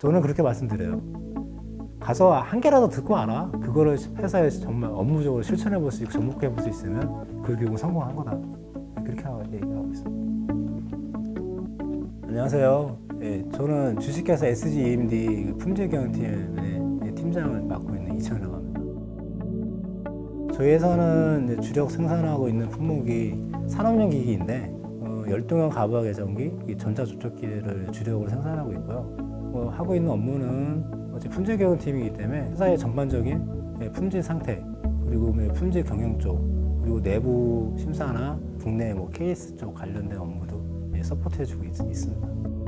저는 그렇게 말씀드려요. 가서 한 개라도 듣고 와라. 그거를 회사에서 정말 업무적으로 실천해 볼 수 있고 접목해 볼 수 있으면 그 교육은 성공한 거다. 그렇게 얘기하고 있습니다. 안녕하세요. 네, 저는 주식회사 SGEMD 품질경영팀의 팀장을 맡고 있는 이창이라고 합니다. 저희 회사는 이제 주력 생산하고 있는 품목이 산업용 기기인데 열동형 가부하 계정기, 전자조촉기를 주력으로 생산하고 있고요. 하고 있는 업무는 품질경영팀이기 때문에 회사의 전반적인 품질 상태, 그리고 품질 경영 쪽, 그리고 내부 심사나 국내 케이스 쪽 관련된 업무도 서포트해주고 있습니다.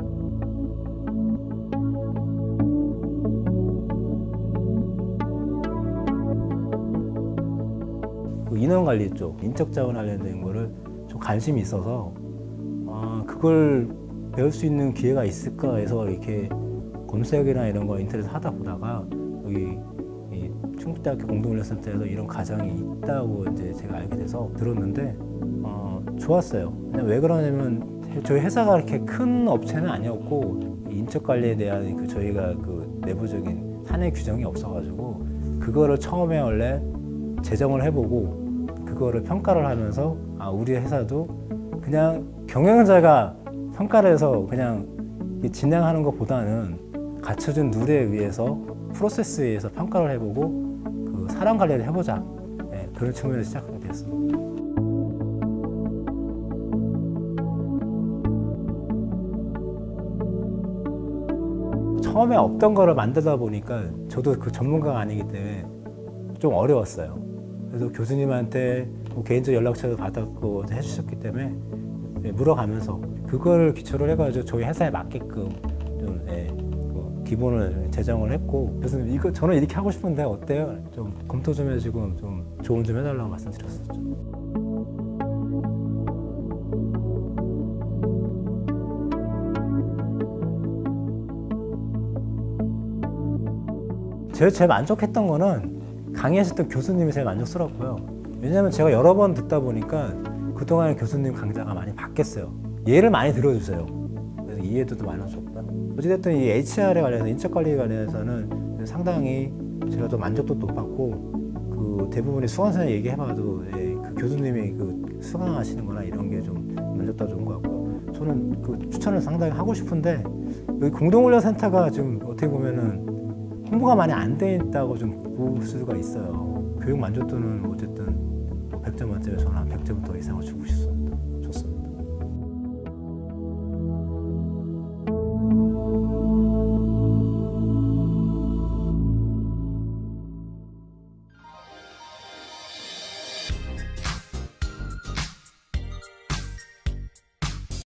인원관리 쪽, 인적자원 관련된 거를 좀 관심이 있어서 그걸 배울 수 있는 기회가 있을까 해서 이렇게 검색이나 이런 거 인터넷 하다 보다가 여기 충북대학교 공동훈련센터에서 이런 과정이 있다고 이제 제가 알게 돼서 들었는데 좋았어요. 그냥 왜 그러냐면 저희 회사가 그렇게 큰 업체는 아니었고 인적 관리에 대한 저희가 내부적인 사내 규정이 없어가지고 그거를 처음에 원래 제정을 해보고 그거를 평가를 하면서 우리 회사도 그냥 경영자가 평가를 해서 그냥 진행하는 것보다는 갖춰진 룰에 의해서 프로세스에 의해서 평가를 해보고 사람 관리를 해보자. 네, 그런 측면에서 시작하게 됐습니다. 처음에 없던 거를 만들다 보니까 저도 그 전문가가 아니기 때문에 좀 어려웠어요. 그래서 교수님한테 개인적 연락처도 받았고 해주셨기 때문에 물어가면서 그걸 기초로 해가지고 저희 회사에 맞게끔 좀 기본을 제정을 했고, 교수님 이거 저는 이렇게 하고 싶은데 어때요? 좀 검토 좀 해주고 좀 조언 좀 해달라고 말씀드렸었죠. 제일 만족했던 거는 강의하셨던 교수님이 제일 만족스럽고요. 왜냐하면 제가 여러 번 듣다 보니까 그동안 교수님 강좌가 많이 바뀌었어요. 예를 많이 들어주세요. 그래서 이해도도 많아졌고요. 어찌됐든 이 HR에 관련해서 인적관리에 관련해서는 상당히 제가 더 만족도 높았고 대부분의 수강생이 얘기해봐도 그 교수님이 수강하시는 거나 이런 게 좀 만족도가 좋은 것 같고요. 저는 추천을 상당히 하고 싶은데 여기 공동훈련센터가 지금 어떻게 보면은 홍보가 많이 안 돼 있다고 좀 볼 수가 있어요. 교육 만족도는 어쨌든 100점 만점에 저는 한 100점 더 이상을 주고 싶어요.